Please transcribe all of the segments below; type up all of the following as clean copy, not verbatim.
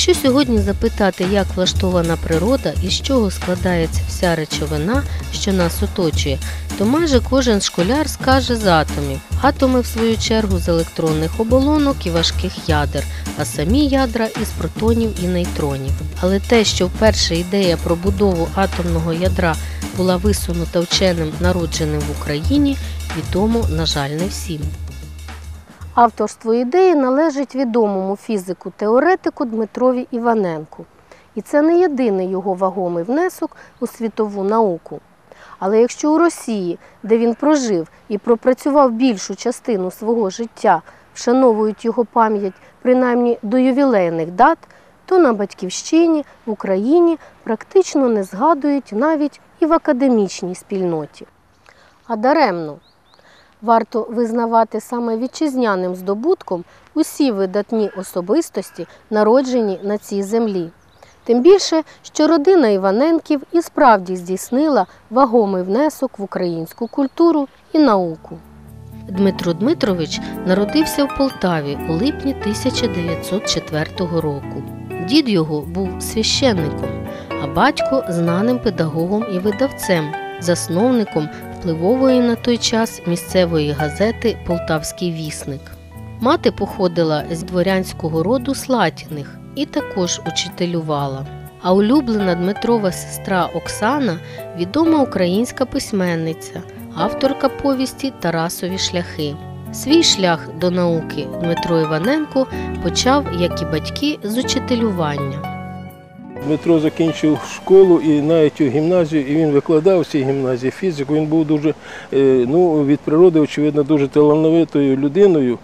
Якщо сьогодні запитати, як влаштована природа і з чого складається вся речовина, що нас оточує, то майже кожен школяр скаже з атомів. Атоми, в свою чергу, з електронних оболонок і важких ядер, а самі ядра із протонів і нейтронів. Але те, що вперше ідея про будову атомного ядра була висунута вченим, народженим в Україні, відомо, на жаль, не всім. Авторство ідеї належить відомому фізику-теоретику Дмитрові Іваненку. І це не єдиний його вагомий внесок у світову науку. Але якщо у Росії, де він прожив і пропрацював більшу частину свого життя, вшановують його пам'ять принаймні до ювілейних дат, то на Батьківщині, в Україні практично не згадують навіть і в академічній спільноті. А даремно. Варто визнавати саме вітчизняним здобутком усі видатні особистості, народжені на цій землі. Тим більше, що родина Іваненків і справді здійснила вагомий внесок в українську культуру і науку. Дмитро Дмитрович народився в Полтаві у липні 1904 року. Дід його був священником, а батько – знаним педагогом і видавцем, засновником впливової на той час місцевої газети «Полтавський вісник». Мати походила з дворянського роду Слатіних і також учителювала. А улюблена Дмитрова сестра Оксана – відома українська письменниця, авторка повісті «Тарасові шляхи». Свій шлях до науки Дмитро Іваненко почав, як і батьки, з учителювання. Дмитро закінчив школу і навіть у гімназію, і він викладав в цій гімназії фізику. Він був дуже, від природи, очевидно, дуже талановитою людиною.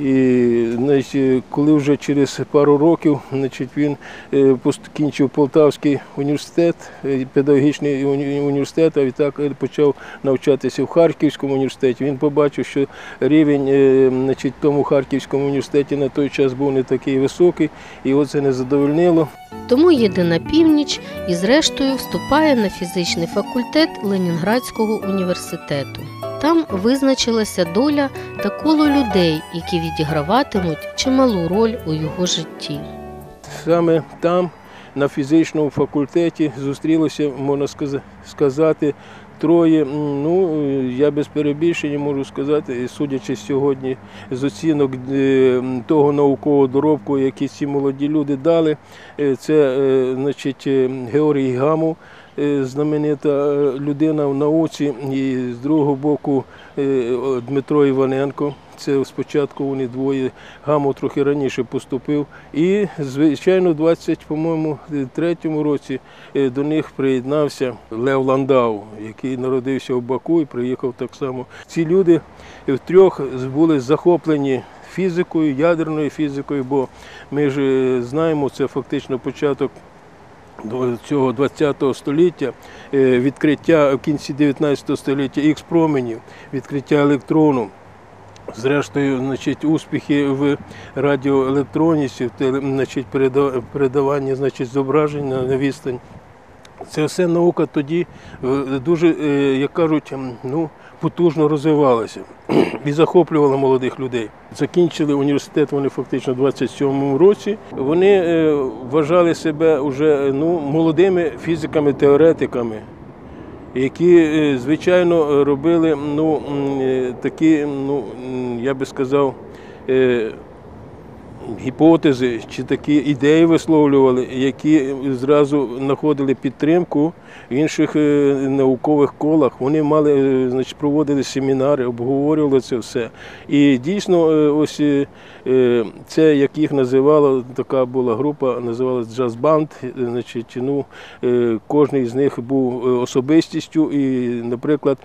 І коли вже через пару років він закінчив Полтавський університет, педагогічний університет, а відтак почав навчатися в Харківському університеті, він побачив, що рівень в тому Харківському університеті на той час був не такий високий, і його це не задовольнило. Тому їде на північ і зрештою вступає на фізичний факультет Ленінградського університету. Там визначилася доля та коло людей, які відіграватимуть чималу роль у його житті. Саме там, на фізичному факультеті, зустрілося, можна сказати, троє, я без перебільшення можу сказати, судячи сьогодні з оцінок того наукового доробку, який ці молоді люди дали, це, Георгій Гамов, знаменита людина в науці, і з другого боку Дмитро Іваненко. Це спочатку вони двоє, Гамов трохи раніше поступив. І, звичайно, в 23-му році до них приєднався Лев Ландау, який народився в Баку і приїхав так само. Ці люди втрьох були захоплені фізикою, ядерною фізикою, бо ми ж знаємо, це фактично початок цього 20-го століття, відкриття в кінці 19 століття ікс-променів, відкриття електрону. Зрештою, успіхи в радіоелектроніці, передавання зображень на відстань. Це все наука тоді дуже, як кажуть, потужно розвивалася і захоплювала молодих людей. Закінчили університет вони фактично в 27-му році. Вони вважали себе вже молодими фізиками-теоретиками, які, звичайно, робили такі, я би сказав, гіпотези чи такі ідеї висловлювали, які зразу знаходили підтримку в інших наукових колах. Вони проводили семінари, обговорювали це все. І дійсно, ось це, як їх називала, така була група, називалась джаз-банд. Кожен з них був особистістю і, наприклад,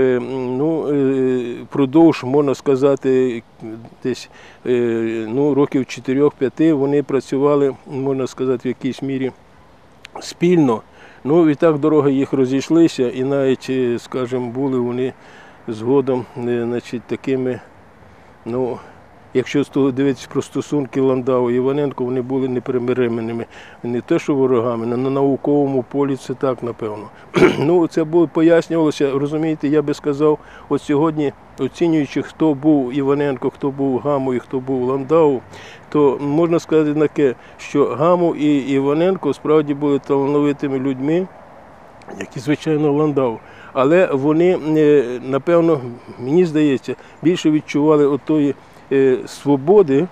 впродовж, можна сказати, десь років 4-5 вони працювали, можна сказати, в якійсь мірі спільно. Відтак дороги їх розійшлися, і навіть, скажімо, були вони згодом такими, якщо дивитися про стосунки Ландау і Іваненко, вони були непримиримими. Не те, що ворогами, на науковому полі це так, напевно. Ну, це було, пояснювалося, розумієте, я би сказав, от сьогодні, оцінюючи, хто був Іваненко, хто був Гамов і хто був Ландау, то можна сказати таке, що Гамов і Іваненко справді були талановитими людьми, як і, звичайно, Ландау. Але вони, напевно, мені здається, більше відчували отої свободи,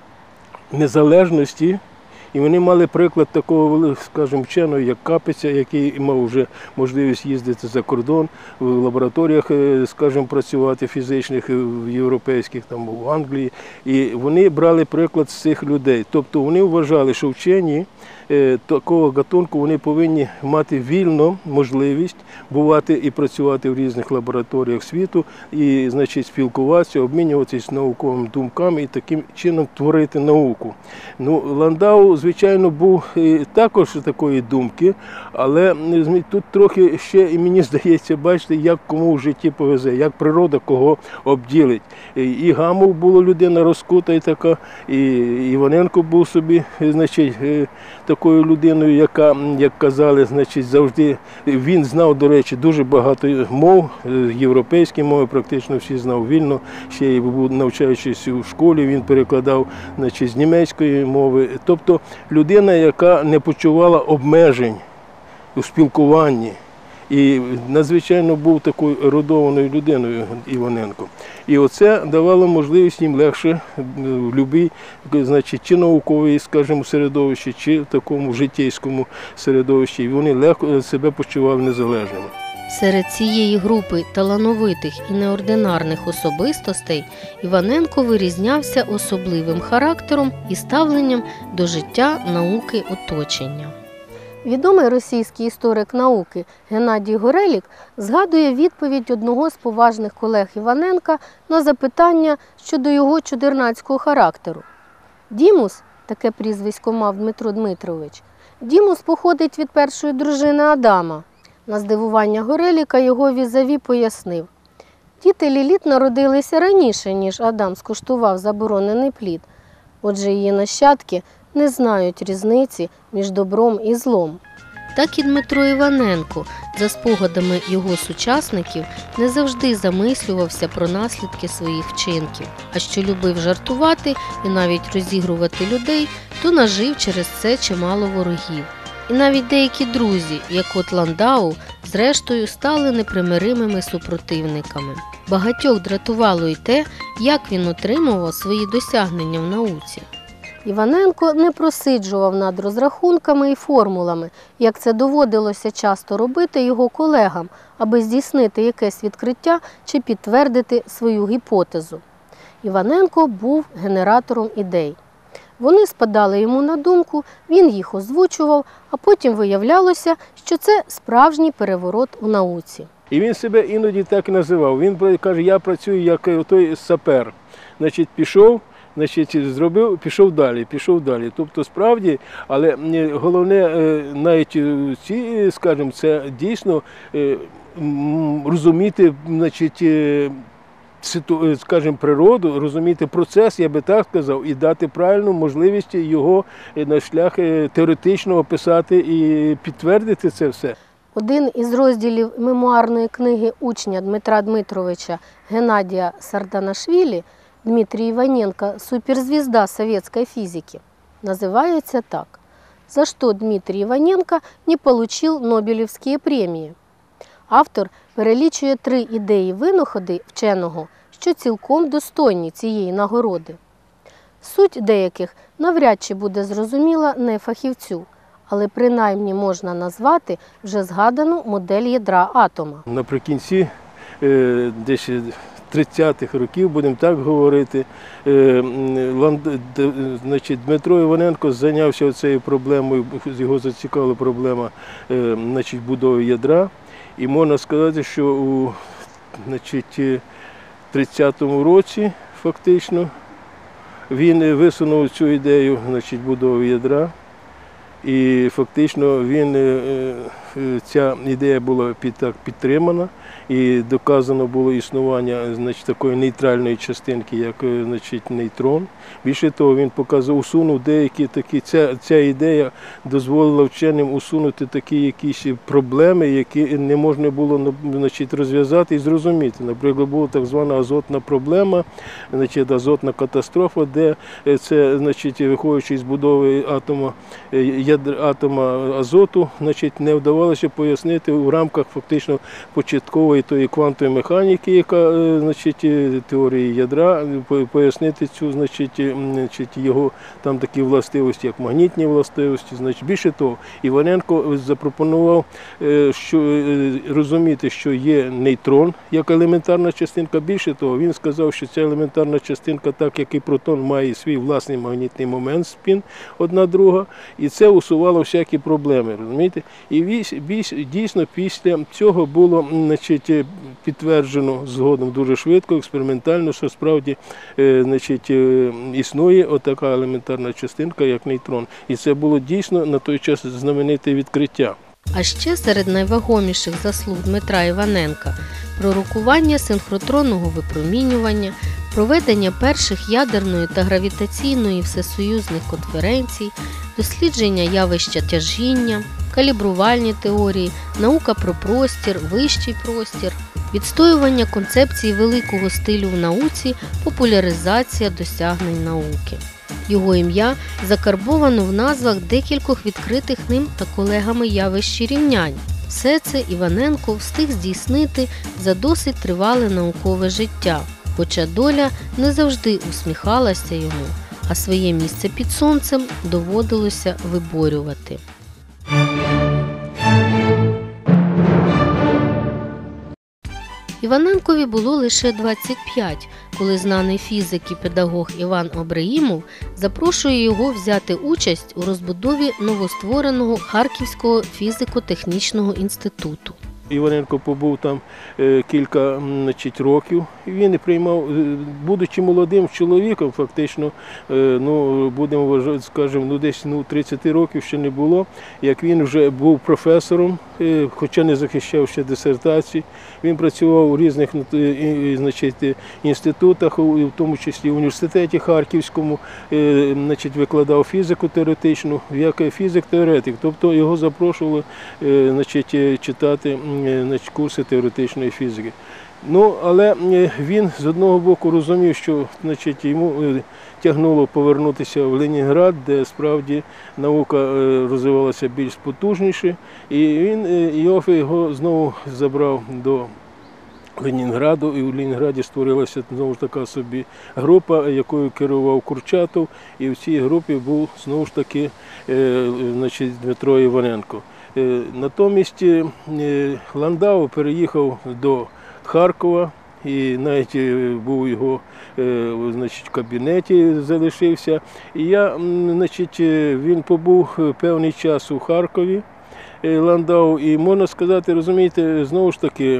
незалежності, і вони мали приклад такого, скажімо, вченого, як Капиця, який мав вже можливість їздити за кордон, в лабораторіях, скажімо, працювати фізичних, в європейських, там, в Англії. І вони брали приклад з цих людей. Тобто вони вважали, що вчені такого гатунку вони повинні мати вільну можливість бувати і працювати в різних лабораторіях світу, і, значить, спілкуватися, обмінюватися науковими думками і таким чином творити науку. Ну, Ландау, звичайно, був також такої думки, але тут трохи ще, і мені здається, бачите, як кому в житті повезе, як природа кого обділить. І Гамов була людина розкута і така, і Іваненко був собі, значить, такою людиною, яка, як казали, значить, завжди, він знав, до речі, дуже багато мов, європейські мови, практично всі знав вільно, ще й навчаючись у школі, він перекладав, значить, з німецької мови. Тобто людина, яка не почувала обмежень у спілкуванні. І надзвичайно був такою ерудованою людиною Іваненко. І оце давало можливість їм легше в будь-якій, значить, чи науковій, скажімо, середовищі, чи в такому житейському середовищі. І вони легко себе почували незалежними. Серед цієї групи талановитих і неординарних особистостей Іваненко вирізнявся особливим характером і ставленням до життя, науки, оточення. Відомий російський історик науки Геннадій Горелік згадує відповідь одного з поважних колег Іваненка на запитання щодо його чудернацького характеру. Дімус, таке прізвисько мав Дмитро Дмитрович, Дімус походить від першої дружини Адама. На здивування Гореліка його візаві пояснив. Діти Ліліт народилися раніше, ніж Адам скуштував заборонений плід. Отже, її нащадки не знають різниці між добром і злом. Так і Дмитро Іваненко, за спогадами його сучасників, не завжди замислювався про наслідки своїх вчинків, а що любив жартувати і навіть розігрувати людей, то нажив через це чимало ворогів. І навіть деякі друзі, як от Ландау, зрештою стали непримиримими супротивниками. Багатьох дратувало й те, як він отримував свої досягнення в науці. Іваненко не просиджував над розрахунками і формулами, як це доводилося часто робити його колегам, аби здійснити якесь відкриття чи підтвердити свою гіпотезу. Іваненко був генератором ідей. Вони спадали йому на думку, він їх озвучував, а потім виявлялося, що це справжній переворот у науці. І він себе іноді так і називав. Він каже, я працюю як той сапер. Значить, пішов, значить, зробив, пішов далі. Тобто, справді, але головне, навіть ці, скажімо, це дійсно розуміти, значить, скажімо, природу, розуміти процес, я би так сказав, і дати правильну можливість його на шлях теоретично описати і підтвердити це все. Один із розділів мемуарної книги учня Дмитра Дмитровича Геннадія Сарданашвілі «Дмитрий Иваненко. Суперзвезда советской физики» называется так. «За что Дмитрий Иваненко не получил Нобелевские премии?» Автор перелічує 3 ідеї-винаходи вченого, що цілком достойні цієї нагороди. Суть деяких навряд чи буде зрозуміла не фахівцю, але принаймні можна назвати вже згадану модель ядра атома. Наприкінці десь 30-х років, будемо так говорити, значить, Дмитро Іваненко зайнявся цією проблемою, його зацікавила проблема, значить, будови ядра. І можна сказати, що у, значить, 30-му році фактично він висунув цю ідею, значить, будови ядра. І фактично він ця ідея була підтримана і доказано було існування, значить, такої нейтральної частинки, як, значить, нейтрон. Більше того, він усунув деякі такі, ця ідея дозволила вченим усунути такі якісь проблеми, які не можна було, значить, розв'язати і зрозуміти. Наприклад, була так звана азотна проблема, значить, азотна катастрофа, де це, значить, виходячи з будови атома азоту, значить, не вдавалося пояснити у рамках фактично початкової тої квантової механіки, яка, значить, теорії ядра, пояснити цю, значить, його там такі властивості, як магнітні властивості. Значить, більше того, Іваненко запропонував розуміти, що є нейтрон як елементарна частинка. Більше того, він сказав, що ця елементарна частинка, так як і протон, має свій власний магнітний момент, спін одна друга, і це усувало всякі проблеми, розумієте? І дійсно після цього було, значить, підтверджено згодом дуже швидко, експериментально, що справді, значить, існує отака елементарна частинка, як нейтрон. І це було дійсно на той час знамените відкриття. А ще серед найвагоміших заслуг Дмитра Іваненка – пророкування синхротронного випромінювання, проведення перших ядерної та гравітаційної всесоюзних конференцій, дослідження явища тяжіння, калібрувальні теорії, наука про простір, вищий простір, відстоювання концепції великого стилю в науці, популяризація досягнень науки. Його ім'я закарбовано в назвах декількох відкритих ним та колегами явищ і рівнянь. Все це Іваненко встиг здійснити за досить тривале наукове життя, хоча доля не завжди усміхалася йому, а своє місце під сонцем доводилося виборювати. Іваненкові було лише 25, коли знаний фізик і педагог Іван Обреїмов запрошує його взяти участь у розбудові новоствореного Харківського фізико-технічного інституту. Іваненко побув там кілька, значить, років. Він приймав, будучи молодим чоловіком, фактично, будемо вважати, скажімо, десь 30 років ще не було, як він вже був професором, хоча не захищав ще дисертації. Він працював у різних, значить, інститутах, в тому числі в університеті Харківському, значить, викладав фізику теоретичну, як фізик-теоретик. Тобто його запрошували, значить, читати, значить, курси теоретичної фізики. Але він з одного боку розумів, що, значить, йому тягнуло повернутися в Ленінград, де справді наука розвивалася більш потужніше, і Іоффе його знову забрав до Ленінграду, і у Ленінграді створилася знову ж така собі група, якою керував Курчатов, і в цій групі був знову ж таки, значить, Дмитро Іваненко. Натомість Ландау переїхав до Харкова, і навіть був його, значить, в кабінеті залишився. І значить, він побув певний час у Харкові, Ландау, і можна сказати, розумієте, знову ж таки,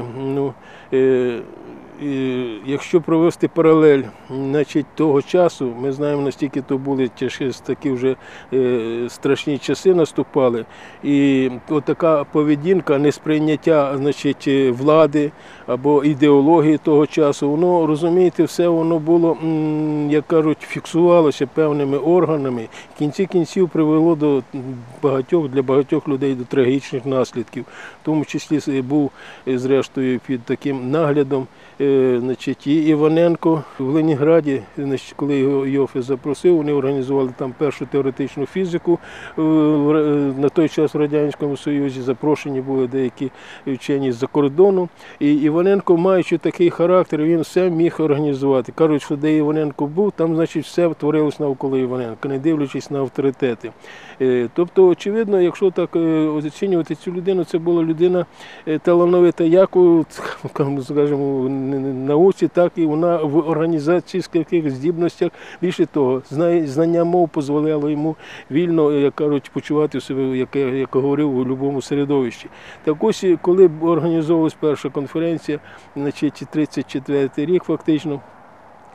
якщо провести паралель, значить, того часу, ми знаємо, настільки то були такі вже страшні часи наступали, і отака поведінка, несприйняття, значить, влади або ідеології того часу, воно, розумієте, все воно було, як кажуть, фіксувалося певними органами, в кінці кінців привело для багатьох людей до трагічних наслідків, в тому числі був, зрештою, під таким наглядом, значить, і Іваненко в Ленінграді, значить, коли його Іоффе запросив, вони організували там першу теоретичну фізику на той час в Радянському Союзі, запрошені були деякі вчені з-за кордону. І Іваненко, маючи такий характер, він все міг організувати. Кажуть, що де Іваненко був, там, значить, все творилось навколо Іваненка, не дивлячись на авторитети. Тобто, очевидно, якщо так оцінювати цю людину, це була людина талановита як у, скажімо, науці, так і вона в організаційних здібностях. Більше того, знання мов дозволяло йому вільно, як кажуть, почувати себе, як я говорив, у будь-якому середовищі. Так ось, коли організовувалась перша конференція, значить, 34-й рік фактично,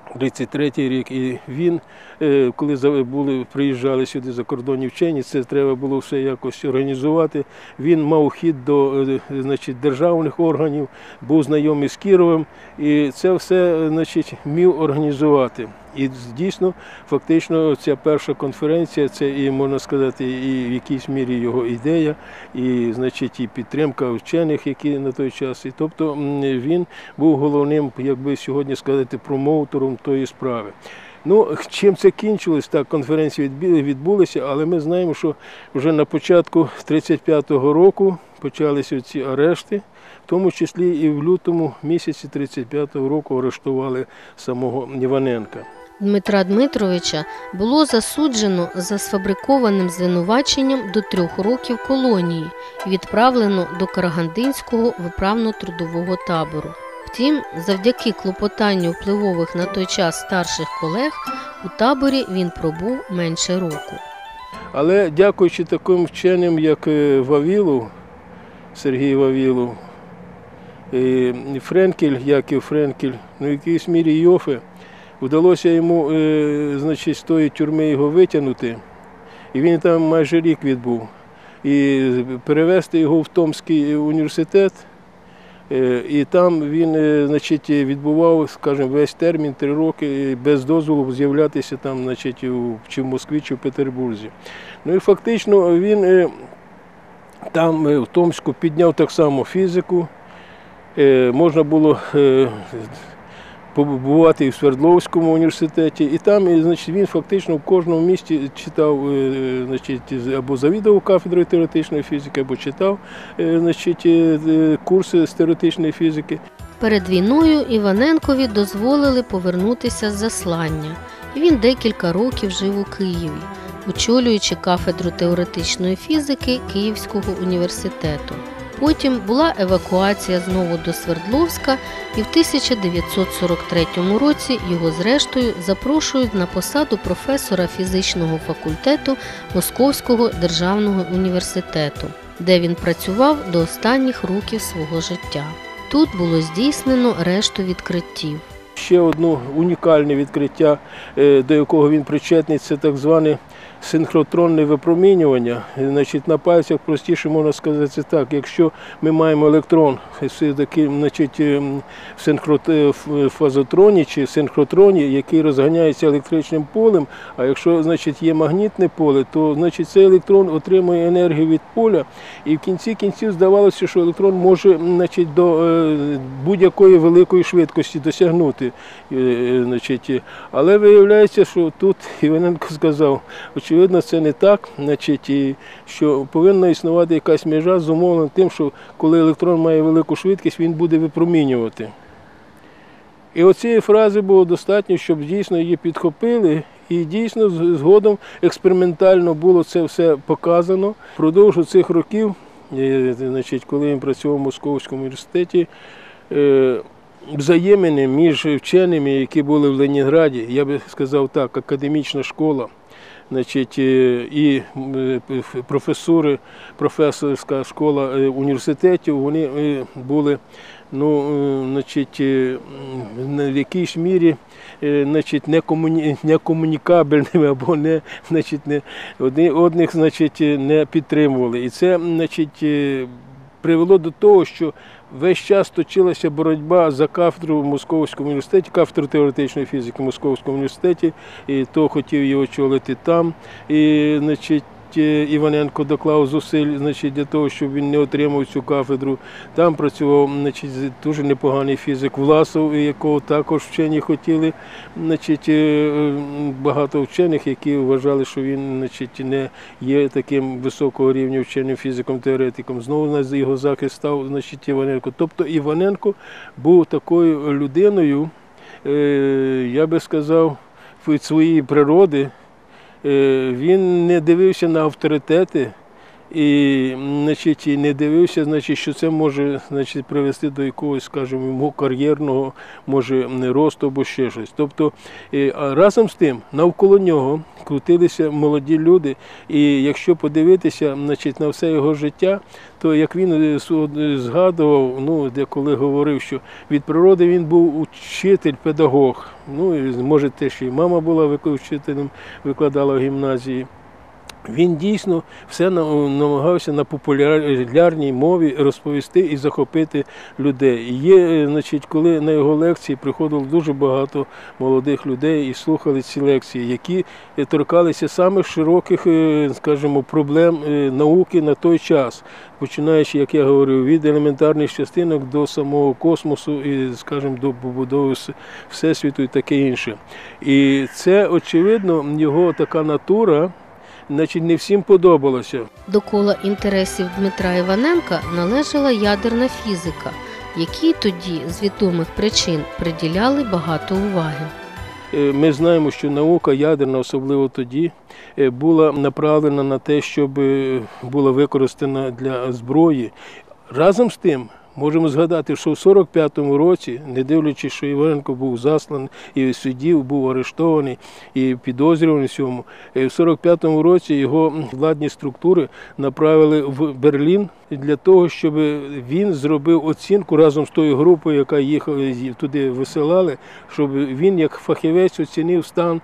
33-й рік, і він, коли приїжджали сюди закордонні вчені, це треба було все якось організувати. Він мав хід до державних органів, був знайомий з Кіровим, і це все міг організувати. І дійсно, фактично, ця перша конференція, це і, можна сказати, і в якійсь мірі його ідея, і, і підтримка вчених, які на той час. І, тобто він був головним, як би сьогодні сказати, промоутером тої справи. Ну, чим це кінчилось, так, конференції відбулися, але ми знаємо, що вже на початку 35-го року почалися ці арешти, в тому числі і в лютому місяці 35-го року арештували самого Іваненка. Дмитра Дмитровича було засуджено за сфабрикованим звинуваченням до 3 років колонії і відправлено до Карагандинського виправно-трудового табору. Втім, завдяки клопотанню впливових на той час старших колег, у таборі він пробув менше року. Але дякуючи таким вченим, як Вавілов, Сергій Вавілов, Френкель, Яків Френкель, в якійсь мірі Йофе, вдалося йому, з тої тюрми його витягнути, і він там майже рік відбув. І перевезти його в Томський університет, і там він, відбував, скажімо, весь термін, 3 роки, без дозволу з'являтися там, чи в Москві, чи в Петербурзі. Ну і фактично він там, в Томську, підняв так само фізику, можна було побувати і в Свердловському університеті, і там, він фактично в кожному місті читав, або завідував кафедрою теоретичної фізики, або читав, курси з теоретичної фізики. Перед війною Іваненкові дозволили повернутися з заслання, і він декілька років жив у Києві, очолюючи кафедру теоретичної фізики Київського університету. Потім була евакуація знову до Свердловська, і в 1943 році його зрештою запрошують на посаду професора фізичного факультету Московського державного університету, де він працював до останніх років свого життя. Тут було здійснено решту відкриттів. Ще одне унікальне відкриття, до якого він причетний, це так зване синхротронне випромінювання. На пальцях простіше можна сказати так, якщо ми маємо електрон в фазотроні чи синхротроні, який розганяється електричним полем, а якщо є магнітне поле, то цей електрон отримує енергію від поля, і в кінці кінців здавалося, що електрон може до будь-якої великої швидкості досягнути. Але виявляється, що тут Іваненко сказав, очевидно, це не так, що повинна існувати якась межа зумовлена тим, що коли електрон має велику швидкість, він буде випромінювати. І оцієї фрази було достатньо, щоб дійсно її підхопили, і дійсно згодом експериментально було це все показано. Впродовж цих років, коли він працював в Московському університеті, взаємини між вченими, які були в Ленінграді, я би сказав так, академічна школа, і професорська школа університетів, вони були в якійсь мірі некомунікабельними або одних не підтримували. І це привело до того, що весь час точилася боротьба за кафедру в Московському університеті, кафедру теоретичної фізики в Московському університеті, і то хотів її очолити там. І, Іваненко доклав зусиль для того, щоб він не отримав цю кафедру. Там працював дуже непоганий фізик Власов, якого також вчені хотіли. Багато вчених, які вважали, що він не є таким високого рівня вченим фізиком-теоретиком. Знову на його захист став Іваненко. Тобто Іваненко був такою людиною, я би сказав, від своєї природи. Він не дивився на авторитети і, значить, і не дивився, значить, що це може, значить, привести до якогось, скажімо, його кар'єрного, може, росту або ще щось. Тобто, а разом з тим, навколо нього крутилися молоді люди, і якщо подивитися, значить, на все його життя, то як він згадував, ну, деколи говорив, що від природи він був учитель, педагог. Ну, і, може, те, що і мама була вчителем, викладала в гімназії. Він дійсно все намагався на популярній мові розповісти і захопити людей. І є, значить, коли на його лекції приходило дуже багато молодих людей і слухали ці лекції, які торкалися самих широких, скажімо, проблем науки на той час, починаючи, як я говорив, від елементарних частинок до самого космосу і, скажімо, до побудови Всесвіту і таке інше. І це, очевидно, його така натура, значить, не всім подобалося. До кола інтересів Дмитра Іваненка належала ядерна фізика, якій тоді з відомих причин приділяли багато уваги. Ми знаємо, що наука ядерна, особливо тоді, була направлена на те, щоб була використана для зброї. Разом з тим, можемо згадати, що в 45-му році, не дивлячись, що Іваненко був засланий, і судів, був арештований, і підозрюваний в цьому, в 45-му році його владні структури направили в Берлін для того, щоб він зробив оцінку разом з тою групою, яка їхала, туди висилали, щоб він як фахівець оцінив стан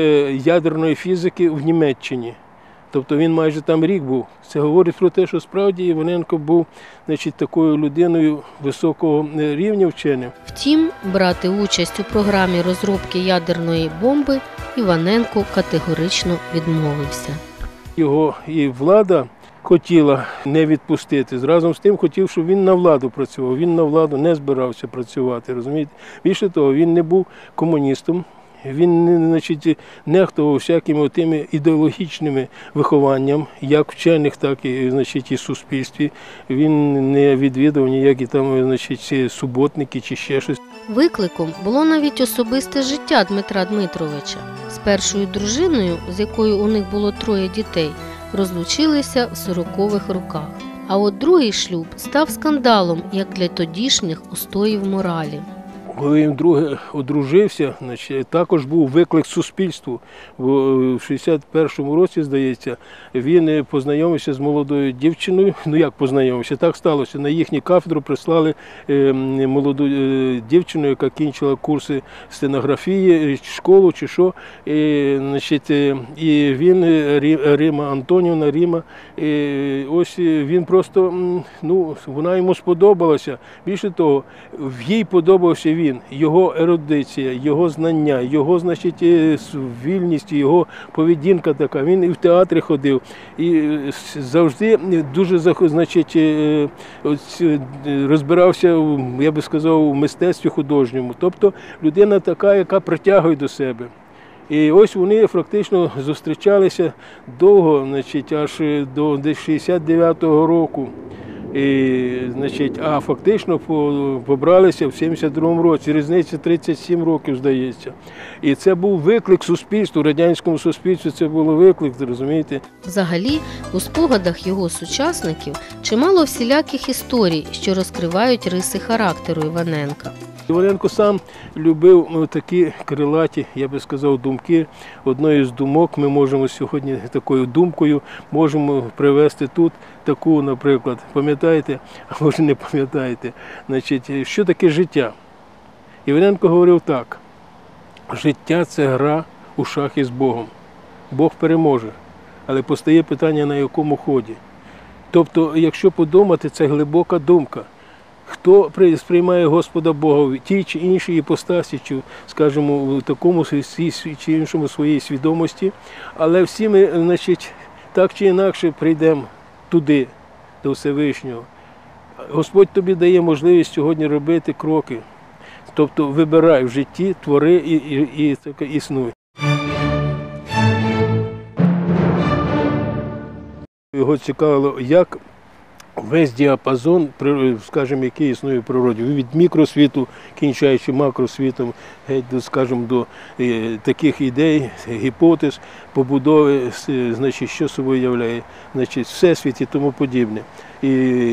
ядерної фізики в Німеччині. Тобто він майже там рік був. Це говорить про те, що справді Іваненко був, значить, такою людиною високого рівня вченим. Втім, брати участь у програмі розробки ядерної бомби Іваненко категорично відмовився. Його і влада хотіла не відпустити. Разом з тим хотів, щоб він на владу працював. Він на владу не збирався працювати, розумієте? Більше того, він не був комуністом. Він, значить, нехтував всякими тими ідеологічними вихованням, як вчених, так і, значить, і в суспільстві. Він не відвідав ніякі там, значить, суботники чи ще щось. Викликом було навіть особисте життя Дмитра Дмитровича. З першою дружиною, з якою у них було 3 дітей, розлучилися в 40-х роках. А от другий шлюб став скандалом як для тодішніх устоїв моралі. Коли він вдруге одружився, значить, також був виклик суспільству. Бо в 61-му році, здається, він познайомився з молодою дівчиною. Ну як познайомився? Так сталося. На їхню кафедру прислали молоду дівчину, яка кінчила курси стенографії, школу чи що. І, значить, і він, Рима Антонівна, Рима, і ось він просто, ну, вона йому сподобалася. Більше того, їй подобався він, його ерудиція, його знання, його, значить, вільність, його поведінка така. Він і в театрі ходив, і завжди дуже, значить, розбирався, я би сказав, у мистецтві художньому. Тобто людина така, яка притягує до себе. І ось вони фактично зустрічалися довго, значить, аж до 69-го року. І, значить, а фактично побралися в 72-му році, різниця 37 років, здається. І це був виклик суспільству, радянському суспільству це було виклик, розумієте. Взагалі, у спогадах його сучасників чимало всіляких історій, що розкривають риси характеру Іваненка. Іваненко сам любив такі крилаті, я би сказав, думки. Одною з думок ми можемо сьогодні такою думкою можемо привести тут таку, наприклад, пам'ятаєте, а може не пам'ятаєте, значить, що таке життя? Іваненко говорив так: життя – це гра у шахи з Богом. Бог переможе, але постає питання, на якому ході. Тобто, якщо подумати, це глибока думка. Хто сприймає Господа Бога в тій чи іншій іпостасі, чи, скажімо, в такому чи іншому своїй свідомості, але всі ми, значить, так чи інакше прийдемо туди, до Всевишнього. Господь тобі дає можливість сьогодні робити кроки. Тобто вибирай в житті, твори і існуй. Його цікавило, як весь діапазон, скажімо, який існує в природі, від мікросвіту, кінчаючи макросвітом, геть, скажімо, до таких ідей, гіпотез, побудови, значить, що собою являє, значить, всесвіт і тому подібне. І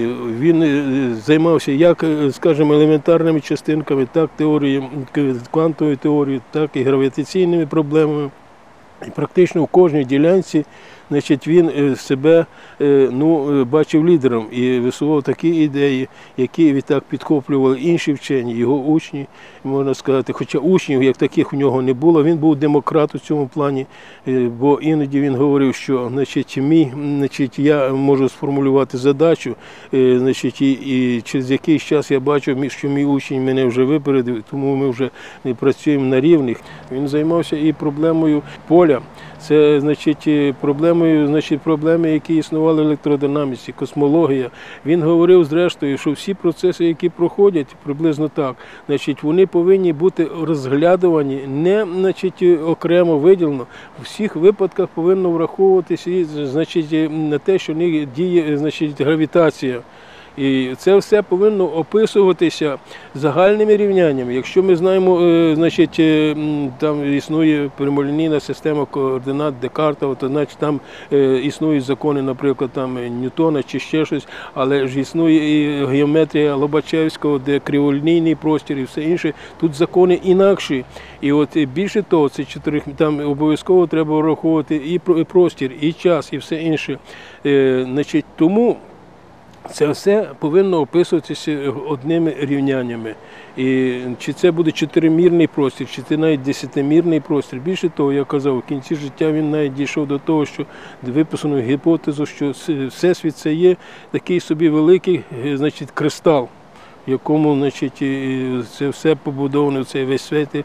він займався як, скажімо, елементарними частинками, так теорією, квантовою теорією, так і гравітаційними проблемами. І практично в кожній ділянці, значить, він себе бачив лідером і висував такі ідеї, які відтак підхоплювали інші вчені, його учні, можна сказати. Хоча учнів, як таких, у нього не було, він був демократ у цьому плані, бо іноді він говорив, що, значить, я можу сформулювати задачу, значить, і через якийсь час я бачу, що мій учень мене вже випередив, тому ми вже не працюємо на рівних. Він займався і проблемою поля. Це, значить, проблеми, які існували в електродинаміці, космологія. Він говорив, зрештою, що всі процеси, які проходять, приблизно так, значить, вони повинні бути розглядувані, не, значить, окремо виділено. У всіх випадках повинно враховуватися, значить, на те, що в них діє, значить, гравітація. І це все повинно описуватися загальними рівняннями. Якщо ми знаємо, значить, там існує прямолінійна система координат Декарта, то значить там існують закони, наприклад, там Ньютона чи ще щось, але ж існує і геометрія Лобачевського, де криволінійний простір і все інше. Тут закони інакші. І от більше того, це там обов'язково треба враховувати і простір, і час, і все інше. Значить, тому це все повинно описуватися одними рівняннями. І чи це буде чотиримірний простір, чи це навіть десятимірний простір. Більше того, я казав, в кінці життя він навіть дійшов до того, що виписано гіпотезу, що Всесвіт – це є такий собі великий, значить, кристал, в якому, значить, це все побудовано, цей весь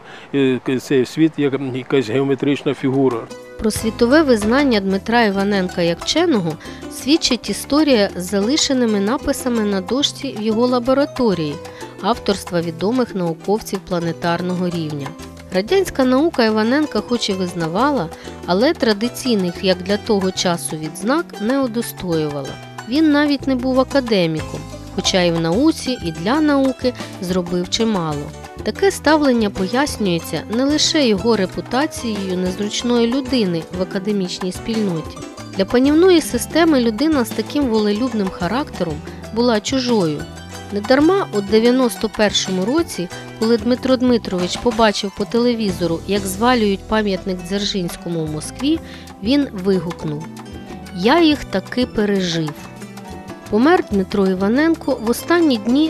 світ, як якась геометрична фігура. Про світове визнання Дмитра Іваненка як вченого свідчить історія з залишеними написами на дошці в його лабораторії, авторства відомих науковців планетарного рівня. Радянська наука Іваненка хоч і визнавала, але традиційних, як для того часу, відзнак не удостоювала. Він навіть не був академіком, хоча і в науці, і для науки зробив чимало. Таке ставлення пояснюється не лише його репутацією незручної людини в академічній спільноті. Для панівної системи людина з таким волелюбним характером була чужою. Недарма у 91-му році, коли Дмитро Дмитрович побачив по телевізору, як звалюють пам'ятник Дзержинському в Москві, він вигукнув: «Я їх таки пережив». Помер Дмитро Іваненко в останні дні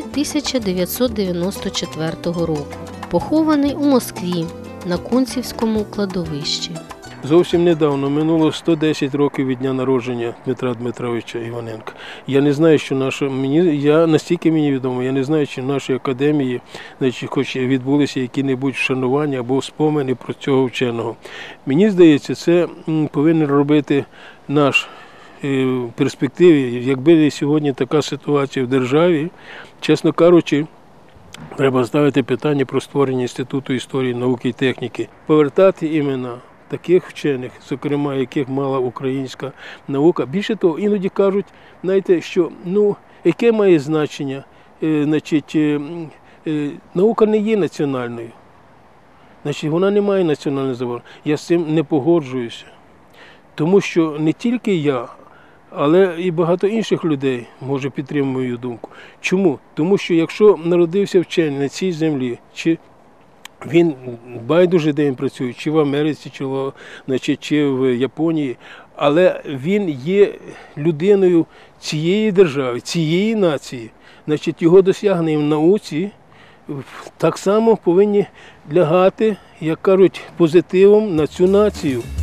1994 року, похований у Москві на Кунцівському кладовищі. Зовсім недавно, минуло 110 років від дня народження Дмитра Дмитровича Іваненка. Я не знаю, що настільки мені відомо, я не знаю, чи в нашій академії, значить, хоч відбулися які-небудь вшанування або спомини про цього вченого. Мені здається, це повинен робити наш в перспективі, якби сьогодні така ситуація в державі, чесно кажучи, треба ставити питання про створення Інституту історії, науки і техніки. Повертати імена таких вчених, зокрема, яких мала українська наука. Більше того, іноді кажуть, знаєте, що, яке має значення, значить, наука не є національною. Значить, вона не має національного забору. Я з цим не погоджуюся. Тому що не тільки я, але і багато інших людей може підтримати мою думку. Чому? Тому що якщо народився вчений на цій землі, чи він байдуже, де він працює, чи в Америці, чи в Японії, але він є людиною цієї держави, цієї нації, значить його досягнення в науці так само повинні лягати, як кажуть, позитивом на цю націю.